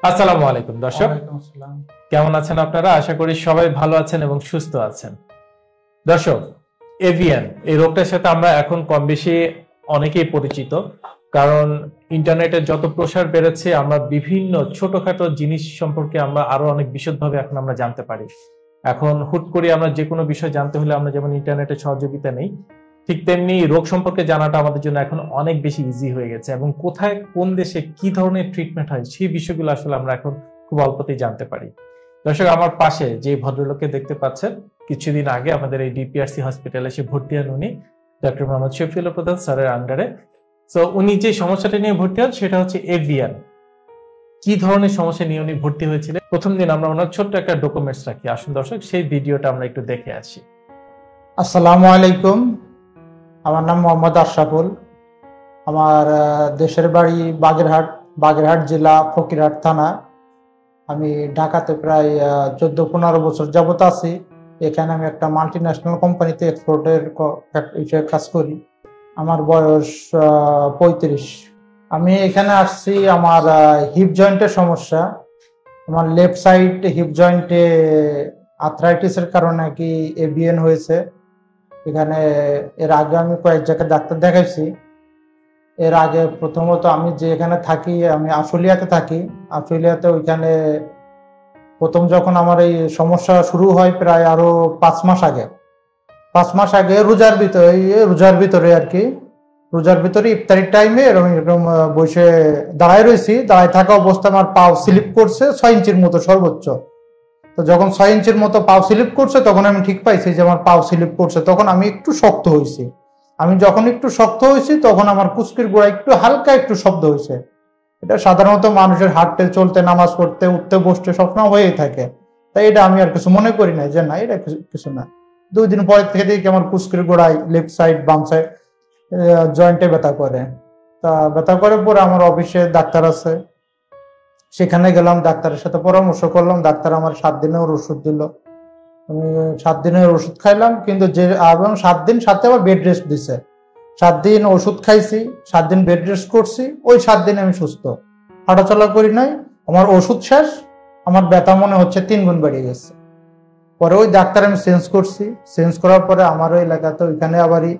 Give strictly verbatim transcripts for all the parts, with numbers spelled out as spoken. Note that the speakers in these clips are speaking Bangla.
আসসালামু আলাইকুম দর্শক, ওয়ালাইকুম আসসালাম। কেমন আছেন আপনারা? আশা করি সবাই ভালো আছেন এবং সুস্থ আছেন। দর্শক, এভিয়ান এই রোগটার সাথে আমরা এখন কম বেশি অনেকেই পরিচিত, কারণ ইন্টারনেটের যত প্রসার বেড়েছে আমরা বিভিন্ন ছোটখাটো জিনিস সম্পর্কে আমরা আরো অনেক বিশদভাবে এখন আমরা জানতে পারি। এখন হুট করে আমরা যে কোনো বিষয় জানতে হলে আমরা যেমন ইন্টারনেটের সহযোগিতা নেই, ঠিক তেমনি রোগ সম্পর্কে জানাটা আমাদের জন্য এখন অনেক বেশি ইজি হয়ে গেছে এবং কোথায় কোন দেশে কি ধরনের ট্রিটমেন্ট হয় সেই বিষয়গুলো আসলে আমরা এখন খুব অল্পতেই জানতে পারি। দর্শক, আমার পাশে যে ভদ্রলোককে দেখতে পাচ্ছেন, কিছুদিন আগে আমাদের এই ডিপিআরসি হসপিটালে এসে ভর্তি হন উনি ডক্টর মোহাম্মদ শফিউল প্রধান স্যারের আন্ডারে। তো উনি যে সমস্যাটা নিয়ে ভর্তি হন সেটা হচ্ছে এভিয়ান। কি ধরনের সমস্যা নিয়ে উনি ভর্তি হয়েছিলেন, প্রথম দিন আমরা ওনার ছোট্ট একটা ডকুমেন্টস রাখি। আসুন দর্শক, সেই ভিডিওটা আমরা একটু দেখে আসি। আসসালামু আলাইকুম, আমার নাম মোহাম্মদ আশরাফুল। আমার দেশের বাড়ি বাগেরহাট, বাগেরহাট জেলা ফকিরহাট থানা। আমি ঢাকাতে প্রায় চোদ্দ পনেরো বছর যাবত আছি। এখানে আমি একটা মাল্টি ন্যাশনাল কোম্পানিতে এক্সপোর্টের হিসেবে কাজ করি। আমার বয়স পঁয়ত্রিশ। আমি এখানে আসছি আমার হিপ জয়েন্টের সমস্যা। আমার লেফট সাইড হিপ জয়েন্টে আর্থ্রাইটিসের কারণে কি এভিএন হয়েছে। এখানে এর আগে আমি কয়েক জায়গায় ডাক্তার দেখাইছি। এর আগে প্রথমত আমি যে এখানে থাকি, আমি আশুলিয়াতে থাকি। আশুলিয়াতে ওইখানে প্রথম যখন আমার এই সমস্যা শুরু হয় প্রায় আরো পাঁচ মাস আগে পাঁচ মাস আগে রোজার ভিতরে রোজার ভিতরে আর কি রোজার ভিতরে ইফতারির টাইমে এরকম এরকম বসে দাঁড়ায় রয়েছি। দাঁড়ায় থাকা অবস্থায় আমার পাও স্লিপ করছে ছয় ইঞ্চির মতো সর্বোচ্চ। তো যখন ছয় ইঞ্চির মতো পাও স্লিপ করছে তখন আমি ঠিক পাইছি যে আমার পাও স্লিপ করছে। তখন আমি একটু শক্ত হয়েছি। আমি যখন একটু শক্ত হয়েছি তখন আমার কুচকির গোড়া একটু হালকা একটু শব্দ হয়েছে। এটা সাধারণত মানুষের হাঁটতে চলতে নামাজ পড়তে উঠতে বসতে সবসময় হয়েই থাকে। তাই এটা আমি আর কিছু মনে করি না যে না এটা কিছু না। দুই দিন পরের থেকে দেখি আমার কুচকির গোড়ায় লেফট সাইড বাম সাইড জয়েন্টে ব্যথা করে। তা ব্যথা করার পরে আমার অফিসে ডাক্তার আছে, সেখানে গেলাম, ডাক্তারের সাথে পরামর্শ করলাম। ডাক্তার আমার সাত দিনের ওষুধ দিল। আমি সাত দিনের ওষুধ খাইলাম, কিন্তু যে এবং সাত দিন সাথে আবার বেড রেস্ট দিছে। সাত দিন ওষুধ খাইছি, সাত দিন বেড রেস্ট করছি। ওই সাত দিন আমি সুস্থ, হাঁটাচলা করি নাই। আমার ওষুধ শেষ, আমার ব্যথা মনে হচ্ছে তিন গুণ বেড়ে গেছে। পরে ওই ডাক্তার আমি চেঞ্জ করছি। চেঞ্জ করার পরে আমার ওই এলাকাতে ওইখানে আবারই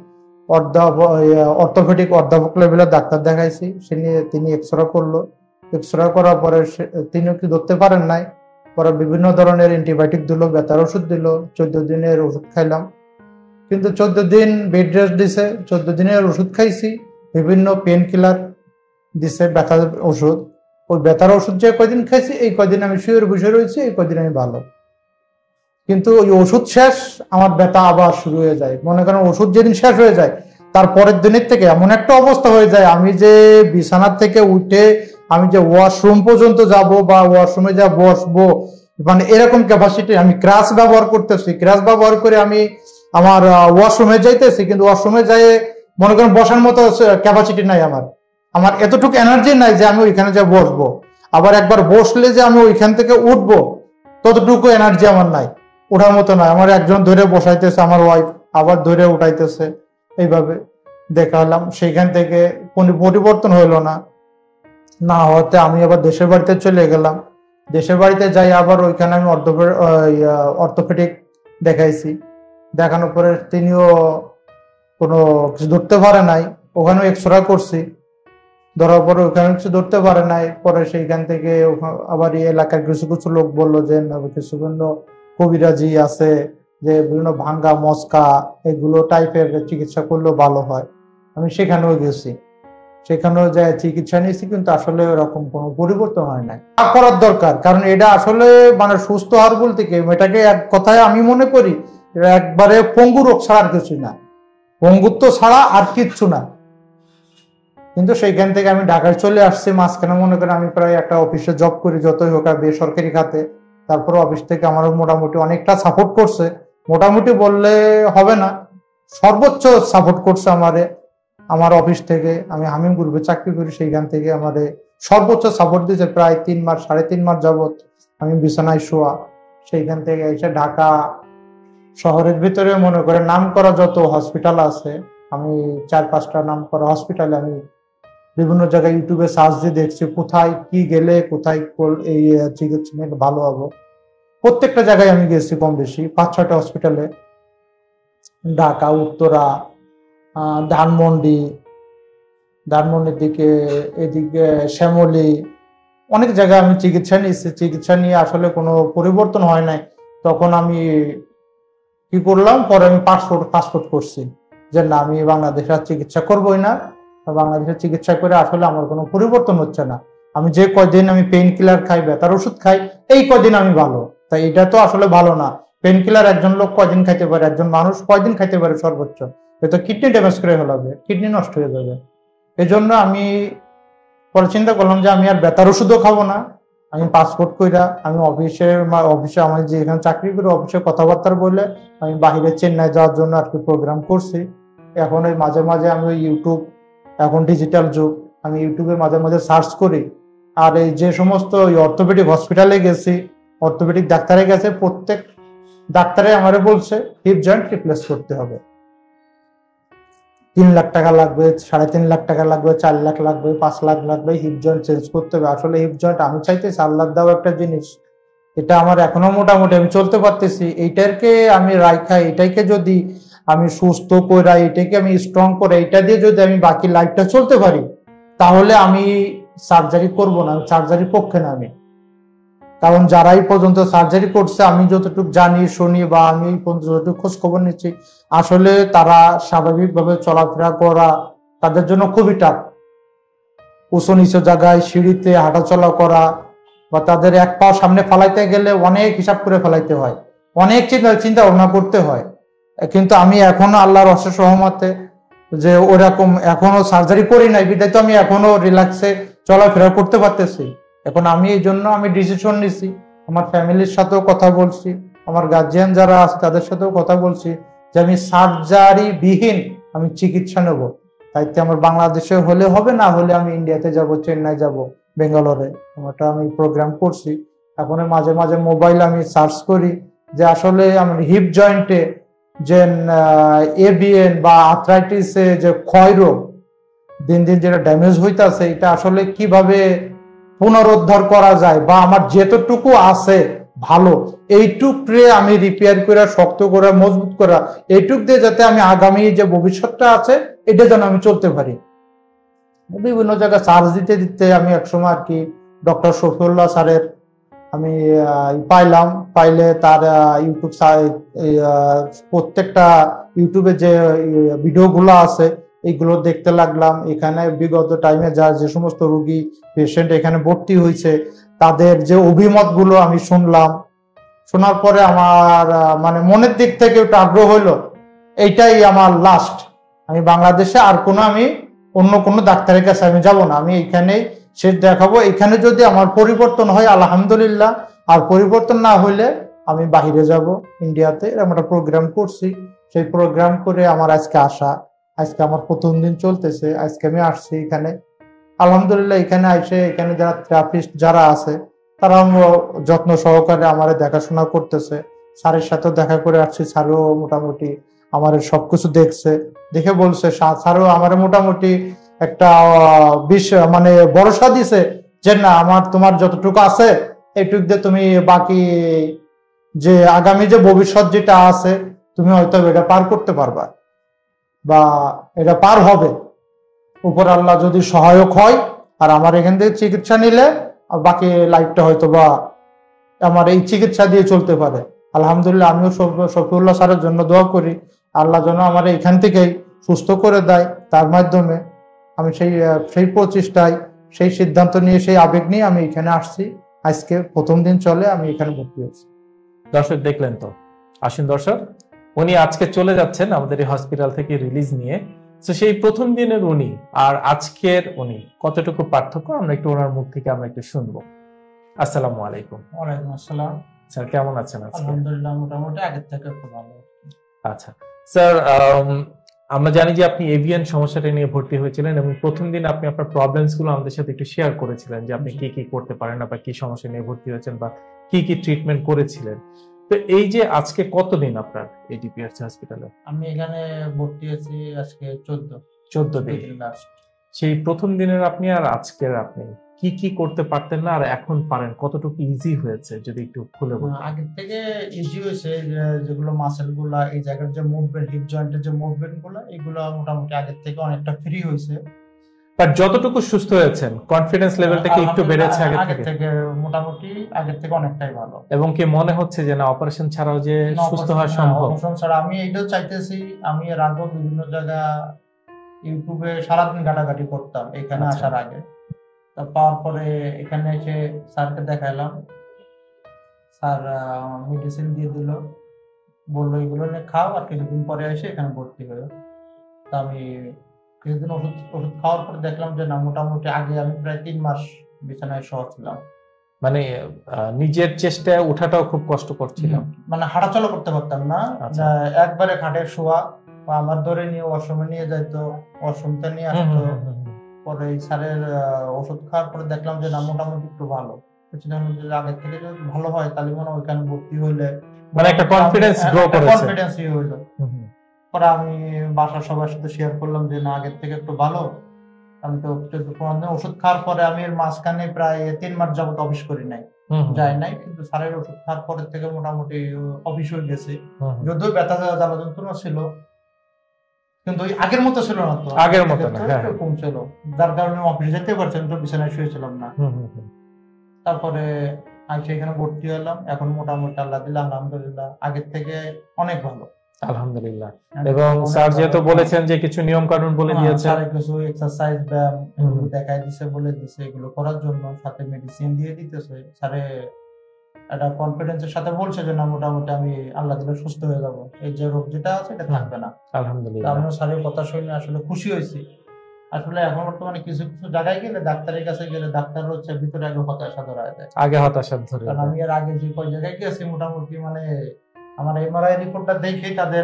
অর্থোপেডিক অধ্যাপক লেভেলের ডাক্তার দেখাইছি। সে নিয়ে তিনি এক্সরে করলো। এক্সরে করার পরে তিনিও কি ধরতে পারেন নাই। পরে বিভিন্ন ধরনের অ্যান্টিবায়োটিক দিল, ব্যথার ওষুধ দিল। চোদ্দ দিনের ওষুধ খাইলাম, কিন্তু চোদ্দ দিন বেড রেস্ট দিছে। চোদ্দ দিনের ওষুধ খাইছি, বিভিন্ন পেন কিলার দিছে, ব্যথার ওষুধ। ওই ব্যথার ওষুধ যে কয়দিন খাইছি এই কয়দিন আমি শুয়ে বসে রয়েছি, এই কয়দিন আমি ভালো। কিন্তু ওই ওষুধ শেষ, আমার ব্যথা আবার শুরু হয়ে যায়। মনে করেন ওষুধ যেদিন শেষ হয়ে যায় তার পরের দিনের থেকে এমন একটা অবস্থা হয়ে যায়, আমি যে বিছানার থেকে উঠে আমি যে ওয়াশরুম পর্যন্ত যাব বা ওয়াশরুমে যা বসবো, মানে এরকম ক্যাপাসিটি। আমি ক্রাশ ব্যবহার করতেছি, ক্রাশ ব্যবহার করে আমি আমার ওয়াশরুমে যাইতেছি, কিন্তু ওয়াশরুমে যাই মনে করেন বসার মতো ক্যাপাসিটি নাই আমার। আমার এতটুকু এনার্জি নাই যে আমি ওইখানে যা বসবো। আবার একবার বসলে যে আমি ওইখান থেকে উঠবো ততটুকু এনার্জি আমার নাই, ওঠার মতো নয়। আমার একজন ধরে বসাইতেছে, আমার ওয়াইফ আবার ধরে উঠাইতেছে। এইভাবে দেখালাম, সেইখান থেকে কোনো পরিবর্তন হইলো না। না হতে আমি আবার দেশের বাড়িতে চলে গেলাম। দেশের বাড়িতে যাই আবার ওইখানে আমি অর্থোপেডিক দেখাইছি। দেখানোর পরে তিনিও কোনো কিছু ধরতে পারে নাই। ওখানেও এক্সরে করছি, ধরার পরে ওখানে কিছু ধরতে পারে নাই। পরে সেইখান থেকে আবার এই এলাকার কিছু কিছু লোক বললো যে কিছু বিভিন্ন কবিরাজি আছে, যে বিভিন্ন ভাঙ্গা মস্কা এগুলো টাইপের চিকিৎসা করলেও ভালো হয়। আমি সেখানেও গেছি, সেখানেও যায় চিকিৎসা নিয়েছি, কিন্তু আসলে ওরকম কোনো পরিবর্তন হয় নাই। করার দরকার, কারণ এটা আসলে মানে সুস্থ হওয়ার বলতে কি, এটাকে এক কথায় আমি মনে করি একবারে পঙ্গু রোগ ছাড়া আর কিছু না, পঙ্গুত্ব ছাড়া আর কিচ্ছু না। কিন্তু সেইখান থেকে আমি ঢাকায় চলে আসছি। মাঝখানে মনে করেন আমি প্রায় একটা অফিসে জব করি, যতই হোক আর বেসরকারি খাতে। তারপরে অফিস থেকে আমার মোটামুটি অনেকটা সাপোর্ট করছে। মোটামুটি বললে হবে না, সর্বোচ্চ সাপোর্ট করছে আমারে আমার অফিস থেকে। আমি হামিম গ্রুপে চাকরি করি, সেইখান থেকে আমাদের সর্বোচ্চ সাপোর্ট দিয়েছে। প্রায় তিন মাস সাড়ে তিন মাস যাবত আমি বিছানায় শোয়া। সেইখান থেকে এসে ঢাকা শহরের ভিতরে মনে করে নাম করা যত হসপিটাল আছে, আমি চার পাঁচটা নাম করা হসপিটালে আমি বিভিন্ন জায়গায় ইউটিউবে সার্চ দিয়ে দেখছি কোথায় কি গেলে কোথায় এই চিকিৎসা ভালো হবো। প্রত্যেকটা জায়গায় আমি গেছি কম বেশি, পাঁচ ছয়টা হসপিটালে, ঢাকা, উত্তরা, ধানমন্ডি, ধানমন্ডির দিকে, এদিকে শ্যামলী, অনেক জায়গায় আমি চিকিৎসা নিয়েছি। চিকিৎসা নিয়ে আসলে কোনো পরিবর্তন হয় নাই। তখন আমি কি করলাম, পরে আমি পাসপোর্ট পাসপোর্ট করছি যে না, আমি বাংলাদেশে আর চিকিৎসা করবোই না। বাংলাদেশে চিকিৎসা করে আসলে আমার কোনো পরিবর্তন হচ্ছে না। আমি যে কয়দিন আমি পেইন কিলার খাই, ব্যথার ওষুধ খাই, এই কয়দিন আমি ভালো। তাই এটা তো আসলে ভালো না। পেইন কিলার একজন লোক কয়দিন খাইতে পারে, একজন মানুষ কয়দিন খাইতে পারে সর্বোচ্চ? এটা কিডনি ড্যামেজ করে ফেলাবে, কিডনি নষ্ট হয়ে যাবে। এই জন্য আমি পরে চিন্তা করলাম যে আমি আর ব্যথার ওষুধও খাবো না। আমি পাসপোর্ট কইরা আমি অফিসের অফিসে আমার যে এখানে চাকরি করি অফিসে কথাবার্তা বলে আমি বাহিরে চেন্নাই যাওয়ার জন্য আর কি প্রোগ্রাম করছি। এখন ওই মাঝে মাঝে আমি ওই ইউটিউব, এখন ডিজিটাল যুগ, আমি ইউটিউবে মাঝে মাঝে সার্চ করি। আর এই যে সমস্ত অর্থোপেডিক হসপিটালে গেছি, অর্থোপেডিক ডাক্তারে গেছে, প্রত্যেক ডাক্তারে আমারে বলছে হিপ জয়েন্ট রিপ্লেস করতে হবে। তিন লাখ টাকা লাগবে, সাড়ে তিন লাখ টাকা লাগবে, চার লাখ লাগবে, পাঁচ লাখ লাগবে, হিপ জয়েন্ট চেঞ্জ করতে হবে। আসলে হিপ জয়েন্ট আমি চাইতে চার লাখ দাও একটা জিনিস, এটা আমার এখনো মোটামুটি আমি চলতে পারতেছি। এইটাকে আমি রাইখা, এটাকে যদি আমি সুস্থ করে, এটাকে আমি স্ট্রং করে, এটা দিয়ে যদি আমি বাকি লাইফটা চলতে পারি, তাহলে আমি সার্জারি করব না। সার্জারির পক্ষে না আমি। কারণ যারাই পর্যন্ত সার্জারি করছে, আমি যতটুকু জানি শুনি বা আমি যতটুকু খোঁজ খবর নিচ্ছি, আসলে তারা স্বাভাবিকভাবে চলাফেরা করা তাদের জন্য খুবই টাফ। উঁচু নিচু জায়গায় সিঁড়িতে হাঁটাচলা করা বা তাদের এক পা সামনে ফেলাইতে গেলে অনেক হিসাব করে ফেলাইতে হয়, অনেক চিন্তা চিন্তা ভাবনা করতে হয়। কিন্তু আমি এখনো আল্লাহর অশেষ রহমতে যে ওরকম এখনো সার্জারি করি নাই, বিধায় তো আমি এখনো রিল্যাক্সে চলাফেরা করতে পারতেছি। এখন আমি এই জন্য আমি ডিসিশন নিছি, আমার ফ্যামিলির সাথেও কথা বলছি, আমার গার্জিয়ান যারা আছে তাদের সাথেও কথা বলছি যে আমি সার্জারি বিহীন আমি চিকিৎসা নেব। তাইতে আমার বাংলাদেশে হলে হবে, না হলে আমি ইন্ডিয়াতে যাব, চেন্নাই যাব, বেঙ্গালোরে। আমারটা আমি প্রোগ্রাম করছি। এখন মাঝে মাঝে মোবাইল আমি সার্চ করি যে আসলে আমার হিপ জয়েন্টে যে এবিএন বা আর্থ্রাইটিসে যে ক্ষয় রোগ দিন দিন যেটা ড্যামেজ হইতাছে, এটা আসলে কিভাবে পুনরুদ্ধার করা যায়, বা আমার যেতটুকু আছে ভালো এইটুকরে আমি রিপেয়ার করে, শক্ত করে, মজবুত করা, এইটুক দিয়ে যাতে আমি আগামী যে ভবিষ্যৎটা আছে এটা যেন আমি চলতে পারি। বিভিন্ন জায়গায় সার্চ দিতে দিতে আমি একসময় আর কি ডক্টর শফিউল্লাহ স্যারের আমি পাইলাম। পাইলে তার ইউটিউব প্রত্যেকটা ইউটিউবে যে ভিডিওগুলো আছে এইগুলো দেখতে লাগলাম। এখানে বিগত টাইমে যার যে সমস্ত রোগী পেশেন্ট এখানে ভর্তি হয়েছে তাদের যে অভিমত গুলো আমি শুনলাম। শোনার পরে আমার মানে মনের দিক থেকে একটু আগ্রহ হইলো, এইটাই আমার লাস্ট। আমি বাংলাদেশে আর কোনো আমি অন্য কোনো ডাক্তারের কাছে আমি যাব না, আমি এখানেই শেষ দেখাবো। এখানে যদি আমার পরিবর্তন হয় আলহামদুলিল্লাহ, আর পরিবর্তন না হইলে আমি বাহিরে যাব, ইন্ডিয়াতে। এরকম একটা প্রোগ্রাম করছি, সেই প্রোগ্রাম করে আমার আজকে আসা। আজকে আমার প্রথম দিন চলতেছে, আজকে আমি আসছি এখানে আলহামদুলিল্লাহ। এখানে এসে এখানে যারা থেরাপিস্ট যারা আছে তারা যত্ন সহকারে আমার দেখাশোনা করতেছে। স্যারের সাথে দেখা করে আসছি, স্যারও মোটামুটি আমার সবকিছু দেখছে, দেখে বলছে, স্যারও আমার মোটামুটি একটা বিশ মানে ভরসা দিছে যে না, আমার তোমার যতটুকু আছে এইটুক দিয়ে তুমি বাকি যে আগামী যে ভবিষ্যৎ যেটা আছে তুমি হয়তো এটা পার করতে পারবা বা এটা পার হবে, উপর আল্লাহ যদি সহায়ক হয়। আর আমার এখান থেকে চিকিৎসা নিলে বাকি লাইফটা হয়তো বা আমার এই চিকিৎসা দিয়ে চলতে পারে। আলহামদুলিল্লাহ, আমিও শফিউল্লাহ স্যারের জন্য দোয়া করি, আল্লাহ যেন আমার এখান থেকেই সুস্থ করে দেয়। তার মাধ্যমে আমি সেই সেই প্রচেষ্টায়, সেই সিদ্ধান্ত নিয়ে, সেই আবেগ নিয়ে আমি এখানে আসছি। আজকে প্রথম দিন চলে আমি এখানে ভর্তি হয়েছি। দর্শক দেখলেন তো, আসুন দর্শক, উনি আজকে চলে যাচ্ছেন আমাদের এই হসপিটাল থেকে রিলিজ নিয়ে। তো সেই প্রথম দিনের উনি আর আজকের উনি কতটুকু পার্থক্য আমরা একটু ওনার মুখ থেকে আমরা একটু শুনবো। আসসালামু আলাইকুম। ওয়ালাইকুম আসসালাম। স্যার কেমন আছেন আজকে? আলহামদুলিল্লাহ, মোটামুটি আগের থেকে খুব ভালো। আচ্ছা স্যার, আমরা জানি যে আপনি এভিয়ান সমস্যাটা নিয়ে ভর্তি হয়েছিলেন এবং প্রথম দিন আপনি আপনার প্রবলেমস গুলো আমাদের সাথে একটু শেয়ার করেছিলেন যে আপনি কি কি করতে পারেন না বা কি সমস্যা নিয়ে ভর্তি হয়েছেন বা কি কি ট্রিটমেন্ট করেছিলেন। তো এই যে আজকে কতদিন আপনার এই ডিপিআরসি হসপিটালে? আমি এখানে ভর্তি হয়েছি আজকে চোদ্দ চোদ্দ দিন। সেই প্রথম দিনের আপনি আর আজকের আপনি কি কি করতে পারতেন না আর এখন পারেন, কতটুকু ইজি হয়েছে যদি একটু খুলে বলতেন। আগের থেকে ইজি হয়েছে, যেগুলো মাসেল গুলা, এই জায়গার যে মুভমেন্ট, হিপ জয়েন্টের যে মুভমেন্ট গুলা, এগুলো মোটামুটি আগের থেকে অনেকটা ফ্রি হয়েছে। বাট যতটুকু সুস্থ হয়েছেন কনফিডেন্স লেভেলটা কি একটু বেড়েছে আগের থেকে? থেকে মোটামুটি আগের থেকে অনেকটাই ভালো। এবং কি মনে হচ্ছে যে না অপারেশন ছাড়াও যে সুস্থ হওয়া সম্ভব? অপারেশন ছাড়া আমি এইটাও চাইতেছি। আমি এর আগেও বিভিন্ন জায়গা ইউটিউবে সারাদিন ঘাটাঘাটি করতাম এখানে আসার আগে। তা পাওয়ার পরে এখানে এসে স্যারকে দেখাইলাম, স্যার মেডিসিন দিয়ে দিল, বললো এগুলো নিয়ে খাও, আর কিছুদিন পরে এসে এখানে ভর্তি হয়ে। তা আমি কিছুদিন ওষুধ ওষুধ খাওয়ার পর দেখলাম যে না মোটামুটি আগে আমি প্রায় তিন মাস বিছানায় শোয়া ছিলাম, মানে নিজের চেষ্টায় ওঠাটাও খুব কষ্ট করছিল, মানে হাঁটাচলা করতে পারতাম না। একবারে খাটে শোয়া, আমার ধরে নিয়ে ওয়াশরুমে নিয়ে যাইতো, ওয়াশরুমটা নিয়ে আসতো। পরে স্যারের ওষুধ খাওয়ার পরে দেখলাম যে না মোটামুটি একটু ভালো, আগের থেকে যদি ভালো হয় তাহলে মনে হয় ওইখানে ভর্তি হইলে মানে একটা কনফিডেন্স গ্রো করেছে, কনফিডেন্স ই হইলো। পরে আমি বাসার সবার সাথে শেয়ার করলাম যে না আগের থেকে একটু ভালো। আমি তো ওষুধ খাওয়ার পরে আমি এর মাঝখানে প্রায় তিন মাস যাবত অফিস করি নাই, যাই নাই, কিন্তু স্যারের ওষুধ খাওয়ার পরের থেকে মোটামুটি অফিস হয়ে গেছে। যদিও ব্যথা জ্বালা যন্ত্রণা ছিল, কিন্তু আগের মতো ছিল না, তো আগের মতো না, কম ছিল, যার কারণে অফিসে যেতে পারছেন তো বিছানায় শুয়েছিলাম না। তারপরে আমি সেখানে ভর্তি হলাম, এখন মোটামুটি আল্লাহ দিল্লাহ আলহামদুলিল্লাহ আগের থেকে অনেক ভালো, আলহামদুলিল্লাহ। এবং স্যার যেহেতু বলেছেন যে কিছু নিয়ম কানুন বলে দিয়েছেন, স্যার কিছু এক্সারসাইজ ব্যায়াম এগুলো দেখাই দিয়েছে, বলে দিয়েছে এগুলো করার জন্য, সাথে মেডিসিন দিয়ে দিতেছে। স্যারে একটা কনফিডেন্সের সাথে বলছে যে না মোটামুটি আমি আল্লাহ দিলে সুস্থ হয়ে যাব, এই যে রোগ যেটা আছে এটা থাকবে না, আলহামদুলিল্লাহ। আমি স্যারের কথা শুনে আসলে খুশি হয়েছি। আসলে এখন বর্তমানে কিছু কিছু জায়গায় গেলে, ডাক্তারের কাছে গেলে, ডাক্তার হচ্ছে ভিতরে আগে হতাশা ধরা যায়, আগে হতাশা ধরে। কারণ আমি এর আগে যে কয় জায়গায় গেছি মোটামুটি মানে আমার এমআরআই রিপোর্টটা দেখে তাদের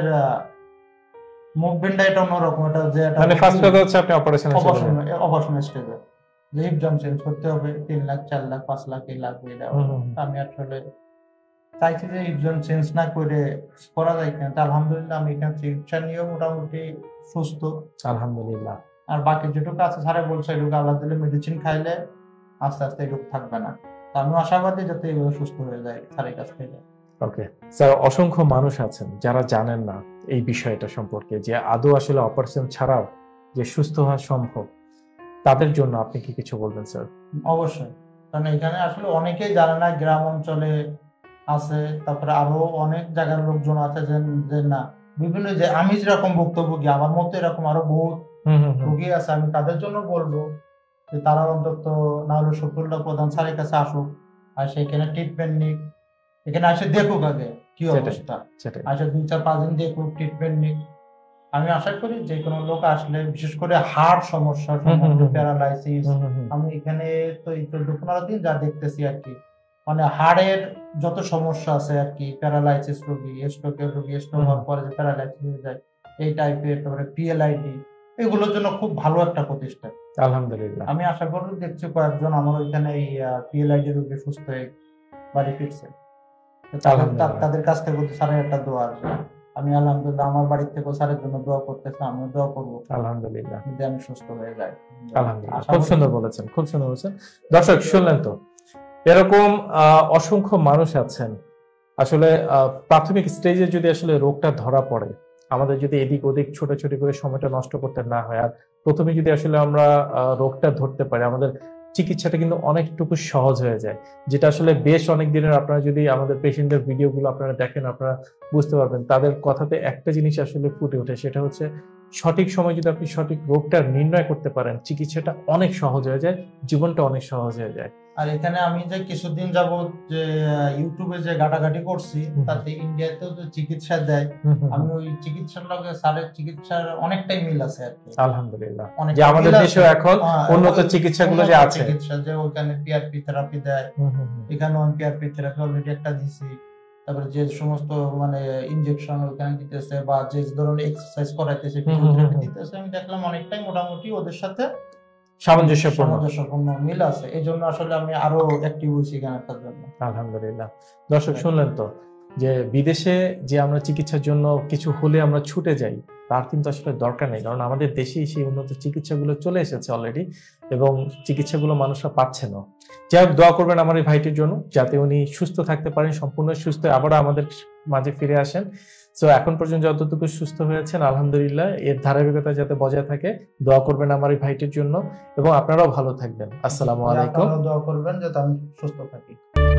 মুভমেন্টটা এটা অন্যরকম, এটা যে মানে ফার্স্ট কথা হচ্ছে আপনি অপারেশন অপারেশন স্টেজে যে হিপ জয়েন্ট চেঞ্জ করতে হবে, তিন লাখ চার লাখ পাঁচ লাখ এই লাগবে। আমি আসলে চাইছি যে হিপ জয়েন্ট চেঞ্জ না করে করা যায় কিনা। আলহামদুলিল্লাহ আমি এখানে চিকিৎসা নিয়েও মোটামুটি সুস্থ, আলহামদুলিল্লাহ। আর বাকি যেটুকু আছে স্যারে বলছে এটুকু আল্লাহ দিলে মেডিসিন খাইলে আস্তে আস্তে এটুকু থাকবে না। আমি আশাবাদী যাতে এইভাবে সুস্থ হয়ে যায় স্যারের কাছ থেকে। ওকে স্যার, অসংখ্য মানুষ আছেন যারা জানেন না এই বিষয়টা সম্পর্কে, যে আদৌ আসলে অপারেশন ছাড়াও যে সুস্থ হওয়া সম্ভব, তাদের জন্য আপনি কি কিছু বলবেন স্যার? অবশ্যই, কারণ এখানে আসলে অনেকেই জানে না, গ্রাম অঞ্চলে আছে, তারপরে আরো অনেক জায়গার লোকজন আছে যে না বিভিন্ন যে আমি যেরকম ভুক্তভোগী, আমার মতো এরকম আরো বহুত রোগী আছে। আমি তাদের জন্য বলবো যে তারা অন্তত না হলে শফিউল্লাহ প্রধান স্যারের কাছে আসুক, আর সেখানে ট্রিটমেন্ট নিক, এখানে আসে দেখুক আগে কি অবস্থা, আসে দুই চার পাঁচ দিন দেখুক, ট্রিটমেন্ট নিক। আমি আশা করি যে কোনো লোক আসলে, বিশেষ করে হার্ট সমস্যা, প্যারালাইসিস, আমি এখানে তো এই চোদ্দ পনেরো দিন যা দেখতেছি আর কি, মানে হাড়ের যত সমস্যা আছে আর কি, প্যারালাইসিস রোগী, স্ট্রোকের রোগী, স্ট্রোক হওয়ার পরে যে প্যারালাইসিস হয়ে যায় এই টাইপের, তারপরে পিএলআইডি, এগুলোর জন্য খুব ভালো একটা প্রতিষ্ঠান। আলহামদুলিল্লাহ আমি আশা করি দেখছি কয়েকজন আমার ওইখানে এই পিএলআইডি রোগী সুস্থ হয়ে বাড়ি ফিরছে, তাদের কাছ থেকে স্যারের একটা দোয়া আসবে। আমি আলহামদুলিল্লাহ আমার বাড়ির থেকে স্যারের জন্য দোয়া করতেছি, আমিও দোয়া করবো আলহামদুলিল্লাহ যদি আমি সুস্থ হয়ে যাই। আলহামদুলিল্লাহ, খুব সুন্দর বলেছেন, খুব সুন্দর বলেছেন। দর্শক শুনলেন তো, এরকম অসংখ্য মানুষ আছেন। আসলে প্রাথমিক স্টেজে যদি আসলে রোগটা ধরা পড়ে, আমাদের যদি এদিক ওদিক ছোট ছোট করে সময়টা নষ্ট করতে না হয়, আর প্রথমে যদি আসলে আমরা রোগটা ধরতে পারি, আমাদের চিকিৎসাটা কিন্তু অনেকটুকু সহজ হয়ে যায়, যেটা আসলে বেশ অনেক দিনের, আপনারা যদি আমাদের পেশেন্টের ভিডিওগুলো আপনারা দেখেন আপনারা বুঝতে পারবেন, তাদের কথাতে একটা জিনিস আসলে ফুটে ওঠে, সেটা হচ্ছে সঠিক সময় যদি আপনি সঠিক রোগটা নির্ণয় করতে পারেন, চিকিৎসাটা অনেক সহজ হয়ে যায়, জীবনটা অনেক সহজ হয়ে যায়। আর এখানে আমি যে কিছুদিন যাবত যে ইউটিউবে যে ঘাটাঘাটি করছি, তাতে ইন্ডিয়াতেও যে চিকিৎসা দেয়, আমি ওই চিকিৎসার লগে স্যারের চিকিৎসার অনেকটাই মিল আছে আর কি। আলহামদুলিল্লাহ, যে আমাদের দেশে এখন উন্নত চিকিৎসাগুলো যে আছে, চিকিৎসা যে ওখানে পিআরপি থেরাপি দেয়, এখানেও আমি পিআরপি থেরাপি অলরেডি একটা দিছি। তারপরে যে সমস্ত মানে ইনজেকশন ওখানে দিতেছে, বা যে ধরনের এক্সারসাইজ করাইতেছে, ফিজিওথেরাপি দিতেছে, আমি দেখলাম অনেকটাই মোটামুটি ওদের সাথে সামঞ্জস্যপূর্ণ সামঞ্জস্যপূর্ণ মিল আছে। এই জন্য আসলে আমি আরো অ্যাক্টিভ হয়েছি এখানটার জন্য। আলহামদুলিল্লাহ। দর্শক শুনলেন তো, যে বিদেশে যে আমরা চিকিৎসার জন্য কিছু হলে আমরা ছুটে যাই, তার কিন্তু আসলে দরকার নেই, কারণ আমাদের দেশেই সেই উন্নত চিকিৎসাগুলো চলে এসেছে অলরেডি এবং চিকিৎসাগুলো মানুষরা পাচ্ছে না। যাই হোক, দোয়া করবেন আমার এই ভাইটির জন্য যাতে উনি সুস্থ থাকতে পারেন, সম্পূর্ণ সুস্থ আবারও আমাদের মাঝে ফিরে আসেন। সো এখন পর্যন্ত যতটুকু সুস্থ হয়েছেন আলহামদুলিল্লাহ, এর ধারাবাহিকতা যাতে বজায় থাকে দোয়া করবেন আমার এই ভাইটির জন্য, এবং আপনারাও ভালো থাকবেন। আসসালামু আলাইকুম। দোয়া করবেন যাতে আমি সুস্থ থাকি।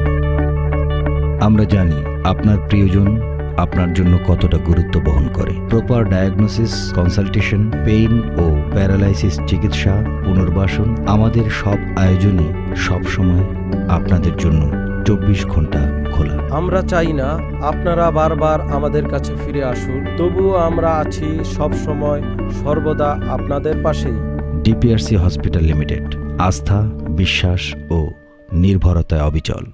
আমরা জানি আপনার প্রিয়জন আপনার জন্য কতটা গুরুত্ব বহন করে। প্রপার ডায়াগনোসিস, কনসালটেশন, পেইন ও প্যারালাইসিস চিকিৎসা, পুনর্বাসন, আমাদের সব আয়োজনই সবসময় আপনাদের জন্য চব্বিশ ঘন্টা খোলা। আমরা চাই না আপনারা বারবার আমাদের কাছে ফিরে আসুন, তবুও আমরা আছি সব সময় সর্বদা আপনাদের পাশেই। ডিপিআরসি হসপিটাল লিমিটেড, আস্থা, বিশ্বাস ও নির্ভরতায় অবিচল।